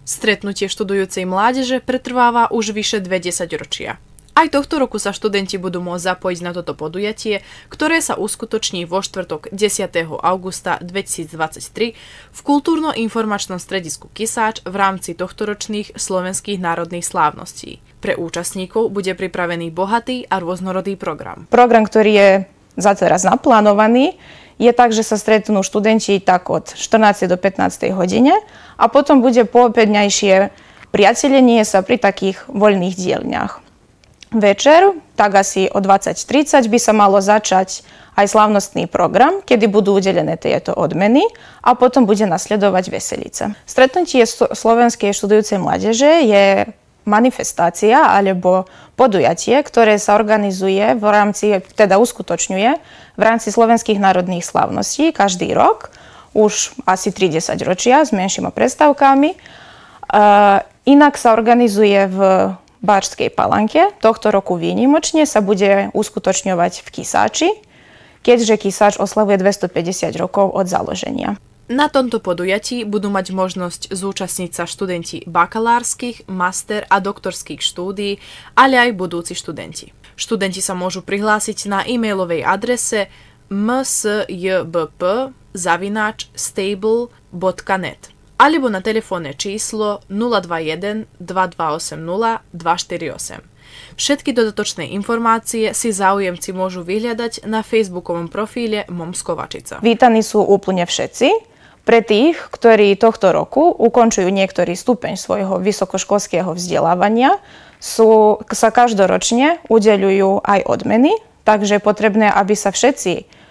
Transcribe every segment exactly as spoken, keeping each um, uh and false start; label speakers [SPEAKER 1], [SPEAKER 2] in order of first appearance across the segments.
[SPEAKER 1] Stretnutie študujúcej mládeže pretrváva už vyše dve desaťročia. Aj tohto roku sa študenti budú môcť zapojiť na toto podujatie, ktoré sa uskutoční vo štvrtok desiateho augusta dvetisícdvadsaťtri v kultúrno-informačnom stredisku Kisáč v rámci tohtoročných slovenských národných slávností. Pre účastníkov bude pripravený bohatý a rôznorodý program.
[SPEAKER 2] Program, ktorý je za teraz naplánovaný, je tak, že sa stretnú študenti tak od štrnástej do pätnástej hodine a potom bude poobedňajšie priatelenie sa pri takých voľných dielňach. Večer, tak asi o dvadsať tridsať by sa malo začať aj slávnostný program, kedy budú udelené tieto odmeny a potom bude nasledovať veselica. Stretnutie slovenskej študujúcej mládeže je manifestácia alebo podujatie, ktoré sa organizuje v rámci, teda uskutočňuje v rámci slovenských národných slávností každý rok, už asi tridsať ročia s menšími prestávkami. Uh, inak sa organizuje v Bačskej Palanke. Tohto roku výnimočne sa bude uskutočňovať v Kisáči, keďže Kisáč oslavuje dvestopäťdesiat rokov od založenia.
[SPEAKER 1] Na tomto podujatí budú mať možnosť zúčastniť sa študenti bakalárskych, master a doktorských štúdií, ale aj budúci študenti. Študenti sa môžu prihlásiť na e-mailovej adrese m s j b p zavináč stable bodka net alebo na telefónne číslo nula dva jeden dva dva osem nula dva štyri osem. Všetky dodatočné informácie si záujemci môžu vyhľadať na facebookovom profíle MOMS Kovačica.
[SPEAKER 2] Vítaní sú úplne všetci. Pre tých, ktorí tohto roku ukončujú niektorý stupeň svojho vysokoškolského vzdelávania, sú, sa každoročne udeľujú aj odmeny, takže je potrebné, aby sa všetci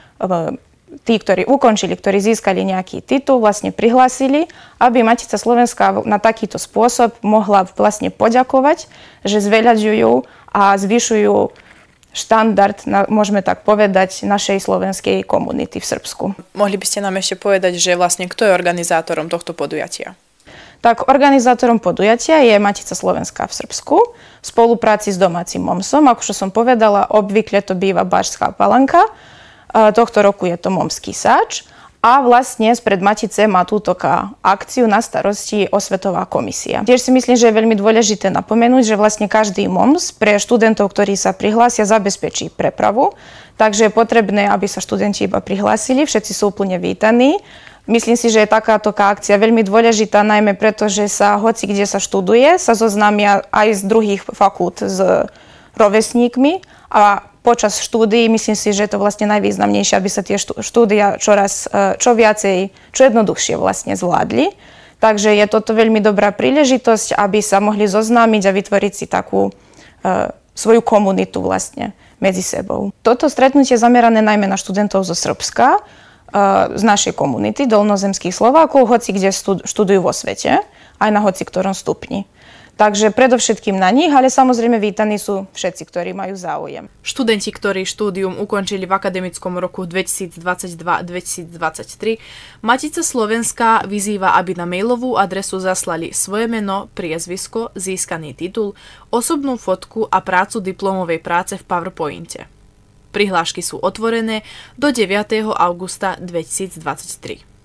[SPEAKER 2] tí, ktorí ukončili, ktorí získali nejaký titul, vlastne prihlásili, aby Matica Slovenska na takýto spôsob mohla vlastne poďakovať, že zveľaďujú a zvyšujú štandard, môžeme tak povedať, našej slovenskej komunity v Srbsku.
[SPEAKER 1] Mohli by ste nám ešte povedať, že vlastne kto je organizátorom tohto podujatia?
[SPEAKER 2] Tak organizátorom podujatia je Matica Slovenska v Srbsku v spolupráci s domácim MOMSom. Ako som povedala, obvykle to býva Bačská Palanka. Tohto roku je to MOMS Kisáč. A vlastne spred Matice má túto akciu na starosti Osvetová komisia. Tiež si myslím, že je veľmi dôležité napomenúť, že vlastne každý MOMS pre študentov, ktorí sa prihlásia, zabezpečí prepravu. Takže je potrebné, aby sa študenti iba prihlásili, všetci sú úplne vítaní. Myslím si, že je takáto akcia veľmi dôležitá, najmä preto, že sa hoci kde sa študuje, sa zoznámia aj z druhých fakult s rovesníkmi a počas štúdií myslím si, že je to vlastne najvýznamnejšie, aby sa tie štúdia čoraz, čo viacej, čo jednoduchšie vlastne zvládli. Takže je toto veľmi dobrá príležitosť, aby sa mohli zoznámiť a vytvoriť si takú uh, svoju komunitu vlastne medzi sebou. Toto stretnutie je zamerané najmä na študentov zo Srbska, uh, z našej komunity, dolnozemských Slovákov, hoci kde študujú vo svete, aj na hoci ktorom stupni. Takže predovšetkým na nich, ale samozrejme vítaní sú všetci, ktorí majú záujem.
[SPEAKER 1] Študenti, ktorí štúdium ukončili v akademickom roku dvetisícdvadsaťdva dvetisícdvadsaťtri, Matica Slovenská vyzýva, aby na mailovú adresu zaslali svoje meno, priezvisko, získaný titul, osobnú fotku a prácu diplomovej práce v PowerPointe. Prihlášky sú otvorené do deviateho augusta dvetisícdvadsaťtri.